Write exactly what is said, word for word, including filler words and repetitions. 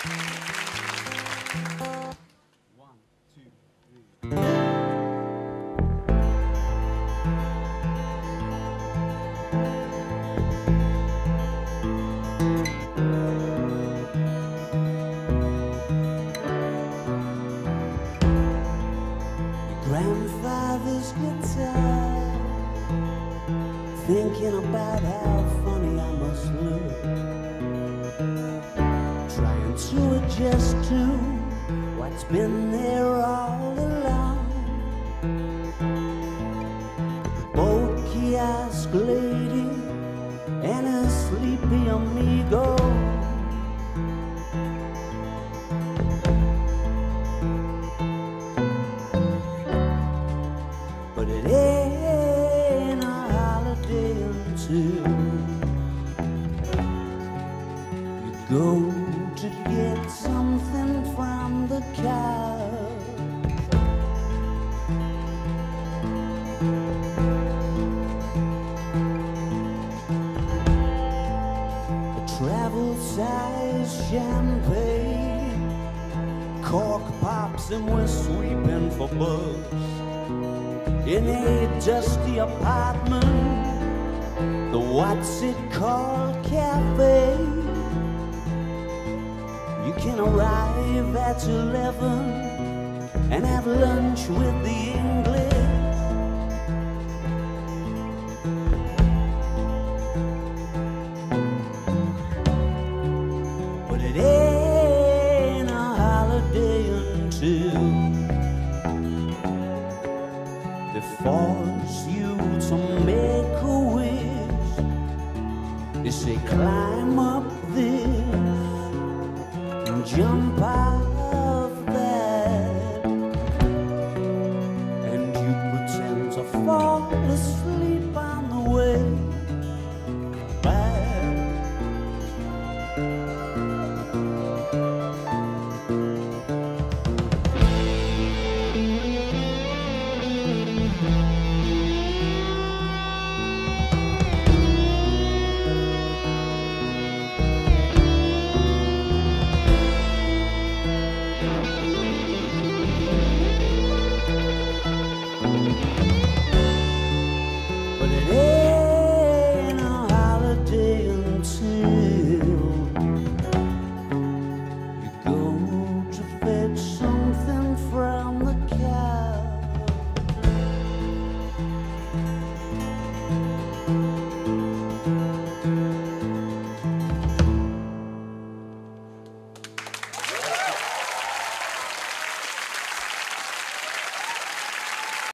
One, two, three. Grandfather's guitar, thinking about how funny I must look, trying to adjust to what's been there all along. Bold kiosk lady and a sleepy amigo, but it ain't a holiday until you go to get something from the cow. A travel-size champagne, cork pops and we're sweeping for bugs in a dusty apartment, the what's it called cafe. You can arrive at eleven and have lunch with the English, but it ain't a holiday until they force you to make a wish. They say climb up this and jump off that, and you pretend to fall asleep on the way back.